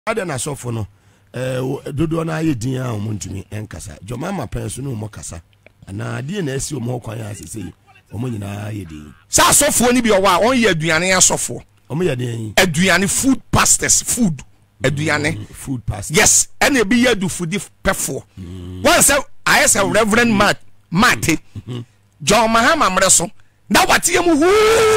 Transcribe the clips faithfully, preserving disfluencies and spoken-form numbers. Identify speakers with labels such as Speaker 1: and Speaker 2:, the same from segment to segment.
Speaker 1: Ada na sofo no eh dodo na aye din a omontumi enkasa jomama penso no mo kasa ana de na asi omo kwan asese omo nyina aye din
Speaker 2: sa sofo ni bi owa on ye aduane asofo
Speaker 1: omo ye din
Speaker 2: aduane food pastors food aduane
Speaker 1: mm, food pastors
Speaker 2: yes and e bi ye do food pefo mm. One say I say Reverend Mat Martey mm-hmm. John Mahama mreso na watie mu hu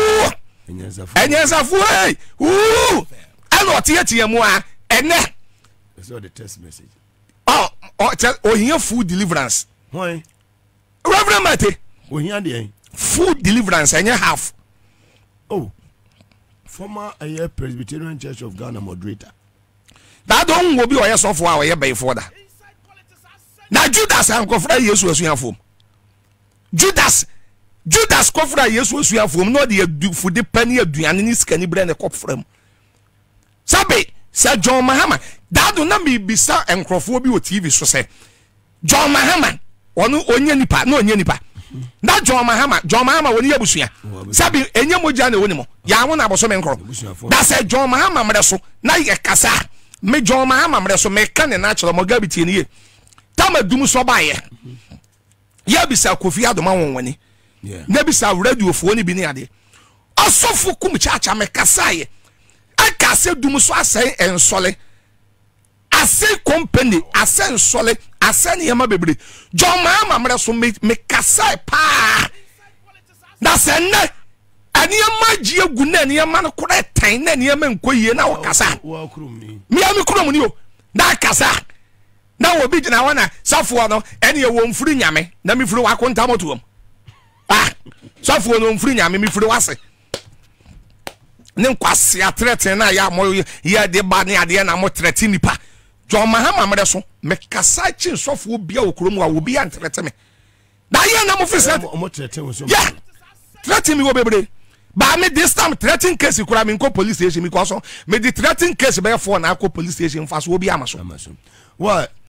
Speaker 2: enyenza fu hey hu and watie tie mu a ene
Speaker 1: that's all the text message.
Speaker 2: Oh, oh, tell oh here food deliverance.
Speaker 1: Why?
Speaker 2: Reverend Martey.
Speaker 1: Oh here the
Speaker 2: food deliverance and you have.
Speaker 1: Oh. Former a Presby Church of Ghana moderator.
Speaker 2: That don't will be or yes for our year by for that. Now Judas and Kofra yes was your form. Judas Judas Kofra yes was your form. No the food the penny of Duanis can you bring a cop from Sabe. Sir John Mahama, that do not be bisa and Crawford or T V so say John Mahama, or no onion nipa, no onion nipa. That John Mahama, John Mahama, when you bushia, Sabi, and Yamojano Winimo, Yawan Abosom and Crow. That said John Mahama Mresso, now ye cassa, me John Mahama Mresso, me can and natural Mogabiti in ye. Tama Dumuso by ye. Yabisa Kofia the man when he Nebisa radio for any biniade. Also for Kumchacha me Kassaye. I say dumuso asay en sole asay company asay sole asay yama bebre John Mahama mreso me me kasai pa na se ne ani yama ji egu na ani yama no kora tan na ani yama nkoyie na wo kasa
Speaker 1: wo krum ni
Speaker 2: mi ami krum ni o na kasa na wo bi gina wana safo no ene ye wo mfuri nyame na mi furi wa konta motuom ah safo no mfuri nyame mi furi wase nen kwase atrete na ya mo ye de ba ne ade na mo trete nipa John Mahama mreso me kasa chi sofo bia okrom wa obi antrete me da ye na mo fisa
Speaker 1: mo trete wo so
Speaker 2: yeah trete mi wo bebre ba me this time threatening case kura me ko police station mi ko so me the threatening case be for na ko police station fa so obi amaso
Speaker 1: what